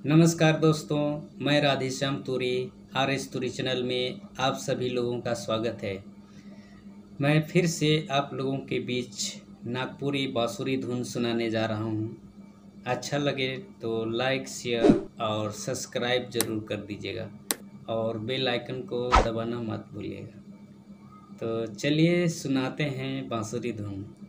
नमस्कार दोस्तों, मैं Radheshyam Turi R S Turi channel में आप सभी लोगों का स्वागत है। मैं फिर से आप लोगों के बीच नागपुरी बांसुरी धुन सुनाने जा रहा हूँ। अच्छा लगे तो लाइक, शेयर और सब्सक्राइब ज़रूर कर दीजिएगा और बेल आइकन को दबाना मत भूलिएगा। तो चलिए सुनाते हैं बांसुरी धुन।